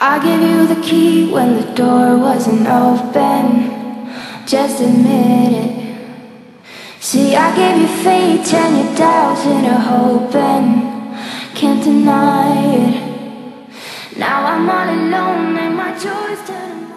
I gave you the key when the door wasn't open. Just admit it. See, I gave you faith and your doubts into hoping. Can't deny it. Now I'm all alone and my joys turn